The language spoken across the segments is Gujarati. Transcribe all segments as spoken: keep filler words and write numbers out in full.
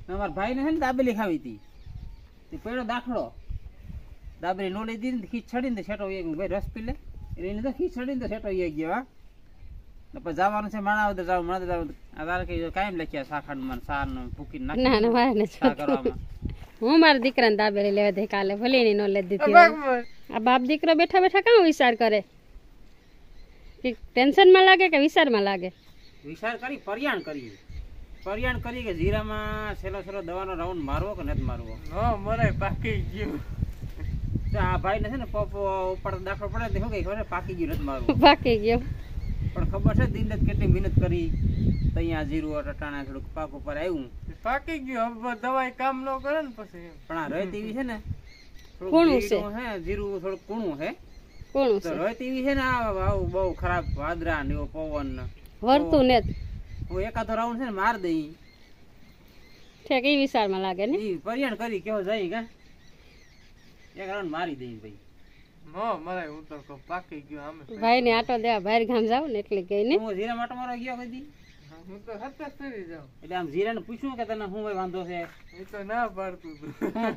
અમારા ભાઈને છે ને દાબેલી ખાવી હતી તે પેલો દાખલો દાબેલી નો લીધી ને ખીચ છડીને છેટો ભાઈ રસ પી લે એટલે એને તો ખીચ છડીને છેટો ગયો હા પછી જવાનું છે માણા આવતા જાવ માણા જાવ આ તારે કઈ કાયમ લખ્યા શાખાનું મને સાર નું ભૂકી નાખી ના ના મારે નથી કરવામાં હું મારા દીકરાને દાબેલી લેવા દે કાલે ભલે એની નો લઈ દીધી આ બાપ દીકરો બેઠા બેઠા કાં વિચાર કરે કે ટેન્શન માં લાગે કે વિચારમાં લાગે વિચાર કરી પર્યાણ કરી પર્યાણ કરી કે જીરામાં છેલ્લો છેલ્લો દવાનો રાઉન્ડ મારવો કે નથી મારવો હા મને પાકી ગયું આ ભાઈ ને છે ને પપ્પો ઉપર દાખલો પડે શું કઈ ખબર પાકી ગયું નથી મારવું પાકી ગયો પણ ખબર છે દિન કેટલી મહેનત કરી તૈયા જીરું ટટાણા થોડુંક પાક ઉપર આવ્યું પાકી ગયું હવે દવાઈ કામ ન કરે ને પછી પણ આ રહીત એવી છે ને કૂણું છે હે જીરું થોડુંક કૂણું હે કોણ તો છે રહીત એવી છે ને આવું બહુ ખરાબ વાદરા ને એવો પવન ને વરતું ને હું એકાદો રાઉન્ડ છે ને માર દઈ ઠેક એ વિચારમાં લાગે ને ઈ પર્યાણ કરી કેવો જાય કા એક રાઉન્ડ મારી દઈ ભાઈ નો મરે હું તો કહું પાકી ગયું આમે ભાઈ ને આટો દેવા બહાર ગામ જાવ ને એટલે ગઈ ને હું જીરા માટો મારવા ગયો કદી હું તો હતસ ફરી જાઉં એટલે આમ જીરા ને પૂછ્યું કે તને શું વાંધો છે એ તો ના પાડતું તું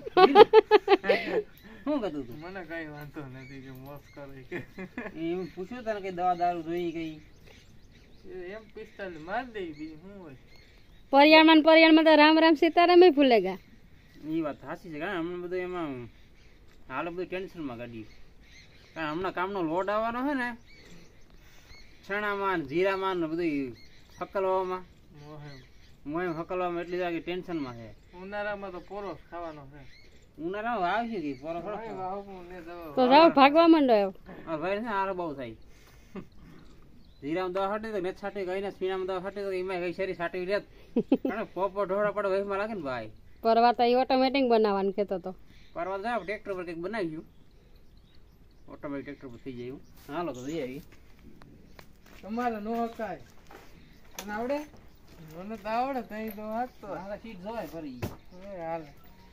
શું કહેતું તું મને કઈ વાંધો નથી કે મોસ કરે કે એમ પૂછ્યું તને કે દવા દારૂ જોઈ કઈ એમ પિસ્તાલીસ માર દઈ બીજું શું હોય પરિયાણમાં ને પરિયાણમાં તો રામ રામ સીતારામ ભૂલેગા એ વાત સાચી છે કારણ હમણાં બધું એમાં હાલ બધું ટેન્શનમાં કાઢ્યું કારણ હમણાં કામનો લોડ આવવાનો છે ને છણામાં ને જીરામાં ને બધું હકલવામાં મોહે મોએમ હકલવામાં એટલી જાગે ટેન્શનમાં છે ઉનાળામાં તો પોરો ખાવાનો છે ઉનાળામાં આવશે કે પોરો થોડો ભાઈ વાવવું ને દવા તો રાવ ભાગવા માંડો એવો આ ભાઈ છે ને આરો બહુ થાય જીરામાં દવા છાટી તો મેચ છાટી ગઈ ને સ્પીનામાં દવા છાટી તો એમાં ગઈ શરી છાટી રેત કારણ પોપો ઢોળા પડે વહીમાં લાગે ને ભાઈ પરવા તો એ ઓટોમેટિક બનાવવાનું કહેતો તો પરવા જાવ ટ્રેક્ટર પર કંઈક બનાવ્યું ઓટોમેટિક ટ્રેક્ટર પર થઈ જાય હાલો તો જઈ આવી તમારે નો હકાય તને આવડે મને તો આવડે તઈ તો હાથતો હાલા સીટ જોવાય ફરી એ હાલ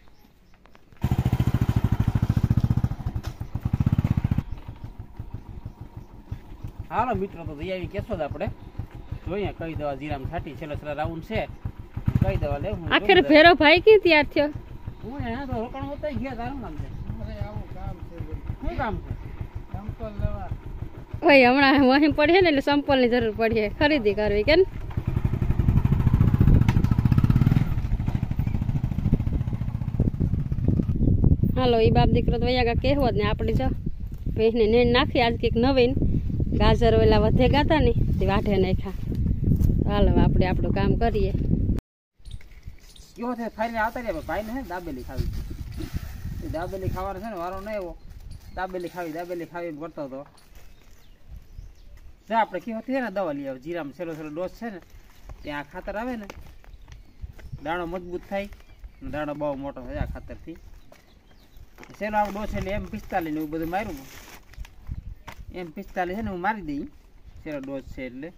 હાલો મિત્રો તો જઈ આવી કેશોદ આપણે જોઈએ કઈ દવા જીરામાં છાટી છેલ્લા છેલ્લા રાઉન્ડ છે કઈ દવા લેવું આખરે ભેરો ભાઈ કી તૈયાર થયો હું એને તો રોકાણ હોતા ગયા તારું કામ છે અરે આવું કામ છે શું કામ છે સંપલ લેવા ભાઈ હમણાં વહી પડીએ ને એટલે સંપલ ની જરૂર પડીએ ખરીદી કરવી કે હાલો એ બાપ દીકરો તો વૈયા કહેવો જ ને આપણે જો ભેંસને નેણ નાખી આજ કંઈક નવીન ગાજર ઓલા વધે ગાતા ને તે વાઢે નાખ્યા હાલો આપણે આપણું કામ કરીએ કેવો છે ફાઈને આવતા રહ્યા ભાઈ ને દાબેલી ખાવી એ દાબેલી ખાવાનો છે ને વારો નહીં એવો દાબેલી ખાવી દાબેલી ખાવી એમ કરતો હતો આપણે કેવો છે ને દવા લઈ આવે જીરામાં છેલ્લો છેલ્લો ડોઝ છે ને ત્યાં ખાતર આવે ને દાણો મજબૂત થાય દાણો બહુ મોટો થાય આ ખાતરથી છેલ્લો આપણો ડોઝ એટલે એમ પિસ્તાલીસ ને એવું બધું માર્યું એમ પિસ્તાલીસ છે ને હું મારી દઈ છેલ્લો ડોઝ છે એટલે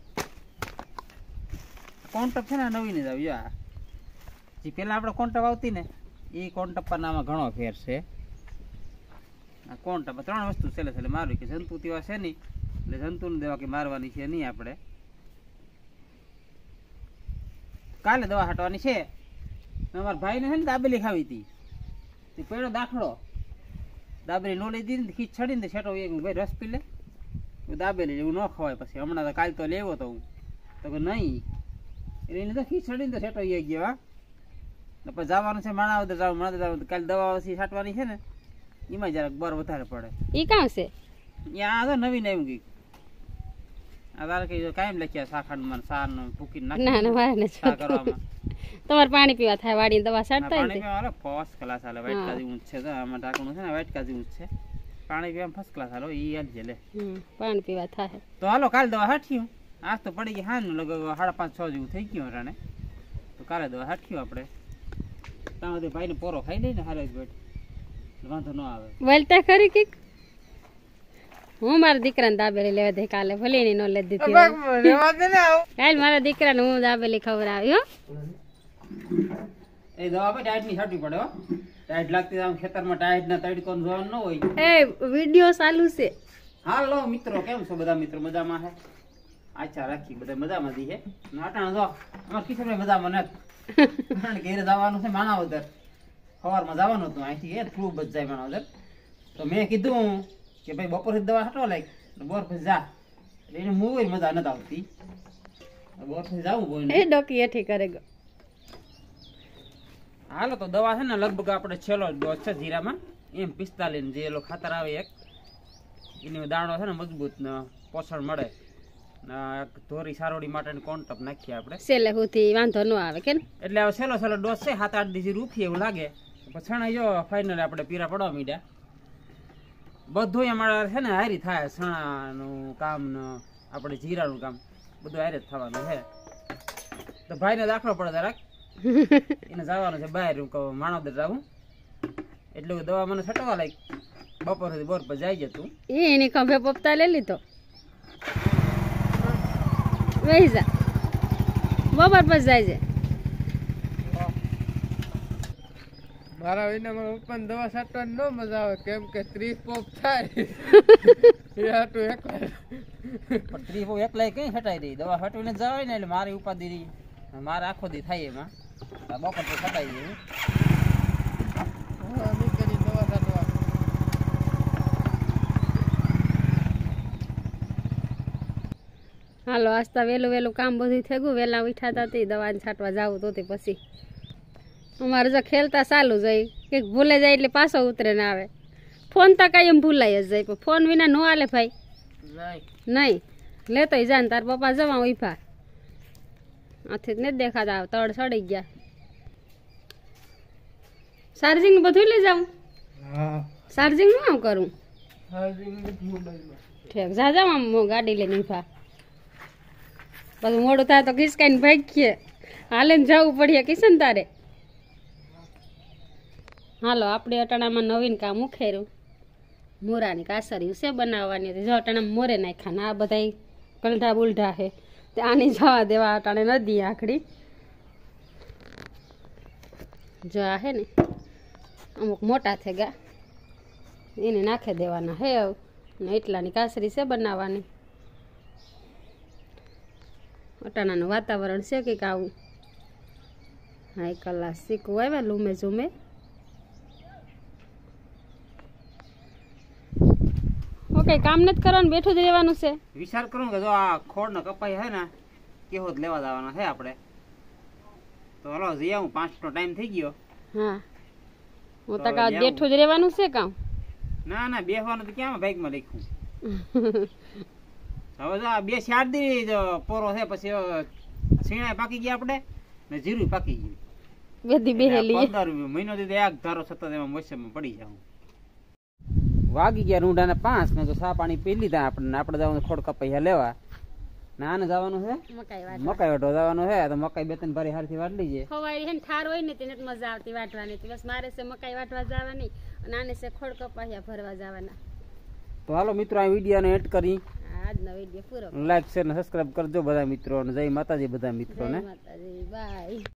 કોન્ટપ છે ને નવી ને જ આવી આ જે પેલા આપણે કોન્ટપ આવતી ને એ કોન્ટપના આમાં ઘણો ફેર છે આ કોન્ટપ ત્રણ વસ્તુ છેલ્લે છેલ્લે મારું કે જંતુ તેવા છે નહીં એટલે જંતુને દવા કે મારવાની છે નહીં આપણે કાલે દવા હટવાની છે અમારા ભાઈને છે ને દાબેલી ખાવી હતી તે પેલો દાખલો દાબેલી નો લીધી ને ખીચ છડીને છેટો ભાઈ રસ પી લે દાબેલી એવું ન ખવાય પછી હમણાં તો કાલ તો લેવો તો હું તો કે નહીં એટલે એને તો ખીચ છડીને છેટો ગયો હા પછી જવાનું છે માણા આવતા જાવ માણા જાવ કાલે દવા છાંટવાની છે ને એમાં જરાક બર વધારે પડે ઈ કામ છે ત્યાં તો નવીન આવ્યું કંઈક આ તારે કઈ કાયમ લખ્યા શાખાનું મને સાર નું ભૂકી નાખી ના ના મારે નથી શા કરવામાં તમારે પાણી પીવા થાય વાડીની દવા છાંટતા પાણી ને પીવા ફર્સ્ટ ક્લાસ હાલે વાઇટ કાજી ઊંચ છે તો આમાં ટાંકણું છે ને વાઇટ કાજી ઊંચ છે પાણી પીવા ફર્સ્ટ ક્લાસ હાલો ઈ હાલ છે લે હમ પાણી પીવા થાય તો હાલો કાલે દવા હાઠ્યું આજ તો પડી ગઈ હા લગભગ સાડા પાંચ છ જેવું થઈ ગયું રાણે તો કાલે દવા હાઠ્યું આપણે ત્યાં સુધી ભાઈને પોરો ખાઈ લઈ ને હારે જ બેઠ વાંધો ન આવે બોલતા ખરી કઈક હું મારા દીકરાને દાબેલી લેવા દે કાલે ભલે એની નો લઈ દીધી રેવા દે ને આવ કાલ મારા દીકરાને હું દાબેલી ખવડાવી હો એ દવા ભાઈ ટાઈટ ની છાંટવી પડે હો ટાઈટ લાગતી આમ ખેતરમાં ટાઈટ ના તડકો જોવાનું ન હોય એ વિડિયો ચાલુ છે હાલો મિત્રો કેમ છો બધા મિત્રો મજામાં છે આચા રાખી બધા મજામાં દી છે નાટાણા જો અમાર કિશોરભાઈ મજામાં નથી કારણ કે ઘેરે જવાનું છે માણાવદર, સવારમાં જવાનું હતું અહીંથી એ ફ્લૂ બચ જાય માણાવદર. તો મેં કીધું કે ભાઈ બપોર દવા હટવા લાગ, બોર પછી જા. એટલે એને મૂવી મજા નથી આવતી, બોર પછી જવું બોય. એ ડોકી એઠી કરે ગયો. હાલો તો દવા છે ને લગભગ આપણે છેલ્લો ડોઝ છે જીરામાં, એમ પિસ્તાલીસ જે એલો ખાતર આવે એક, એનો દાણો છે ને મજબૂત ને પોષણ મળે. ધોરી સારોડી માટે કોન્ટપ નાખીએ આપણે, સેલે સુધી વાંધો ન આવે કે. એટલે હવે છેલ્લો છેલ્લો ડોઝ છે, સાત આઠ દિવસ રૂખી એવું લાગે પછી છણા જો ફાઇનલ આપણે પીરા પડવા મીડ્યા. બધું અમારે છે ને હારી થાય, સણાનું કામ ને આપણે જીરાનું કામ બધું હારે જ થવાનું છે. તો ભાઈને દાખલો પડે જરાક, એને જવાનું છે બહાર, હું કહું માણાવદર જાવું એટલે દવા મને છટવા લાગ. બપોર સુધી બોર પર જાય જતું એ એની ખંભે પોપતા લઈ લીધો, વહી જા બપોર પર જાય છે. મારા વિના મારા પપ્પાને દવા છાંટવાની ન મજા આવે, કેમ કે ત્રીસ પોપ થાય એ હાટું એકલા. પણ ત્રીસ એકલા કઈ હટાઈ દઈ, દવા હટવીને જવાય ને એટલે મારી ઉપાધિ રહી, મારે આખો દી થાય એમાં. બપોર તો છટાઈ જાય. હા નહીં કરી દવા છાંટવા. હાલો આસ્તા વહેલું વહેલું કામ બધું થઈ ગયું, વહેલા ઉઠાતા હતી દવા છાંટવા જવું તો તે પછી અમારે જો ખેલતા ચાલુ જાય કે ભૂલે જાય એટલે પાછો ઉતરે ને આવે. ફોન તો કાંઈ એમ ભૂલાઈ જ જાય, પણ ફોન વિના ન હાલે ભાઈ. નહીં લેતોય જાય ને તાર પપ્પા જવા ઉભા, આથી જ નથી દેખાતા, તળ સડી ગયા. ચાર્જિંગ બધું લઈ જાઉં, હા ચાર્જિંગ નું આમ કરું. મોબાઈલમાં ઠીક જા જાવ આમ ગાડી લઈને ઉભા, પછી મોડું થાય તો ખિસકાઈને ભાગીએ, હાલે ને જવું પડે કિશન તારે. હાલો આપણે અટાણામાં નવીન કામ ઉખેર્યું, મોરાની કાસરી છે બનાવવાની હતી. જો અટાણામાં મોરે નાખ્યા ને આ બધા કલઢા બુલઢા છે, તે આની જવા દેવા અટાણે નદી આખડી. જો આ હે ને અમુક મોટા થઈ ગયા, એને નાખી દેવાના હે હવે, ને એટલાની કાસરી છે બનાવવાની. અટાણાનું વાતાવરણ છે કંઈક આવું, હા કલાક શીખવું આવ્યા લૂમે ઝૂમે. ઓકે કામ નથી કરવાનું, બેઠું જ રહેવાનું છે. વિચાર કરું કે જો આ ખોડ ને કપાઈ હે ને કેવો જ લેવા જવાના છે આપણે, તો હલો જઈ આવું, પાંચ નો ટાઈમ થઈ ગયો. હા હું તો કાં બેઠું જ રહેવાનું છે કામ. ના ના બેસવાનું તો ક્યાં બાઈકમાં લખ્યું. હવે તો આ બે ચાર દી પોરો છે, પછી સીણા પાકી ગયા આપણે ને જીરું પાકી ગયું. બેધી બેહેલી પંદર મહિનો થી એક ધારો સતત એમાં મોસમમાં પડી જાઉં. વાગી ગયા રૂંઢાને પાંચ ને તો સા પાણી પી લીધા આપણે. આપણે જવાનું ખોડ કપાઈ લેવા, ને આને જવાનું છે મકાઈ વાટ મકાઈ વાટવા જવાનું છે. તો મકાઈ બે ત્રણ ભારી હારથી વાટ લીજે. ખવાય હે ને ઠાર હોય ને તેને મજા આવતી વાટવાની, બસ મારે છે મકાઈ વાટવા જવાની અને આને છે ખોડ કપાયા ભરવા જવાના. તો હાલો મિત્રો આ વિડીયોને એડ કરી આજનો વિડીયો પૂરો. લાઈક શેર ને સબસ્ક્રાઇબ કરજો બધા મિત્રો, અને જય માતાજી બધા મિત્રોને. જય માતાજી, બાય.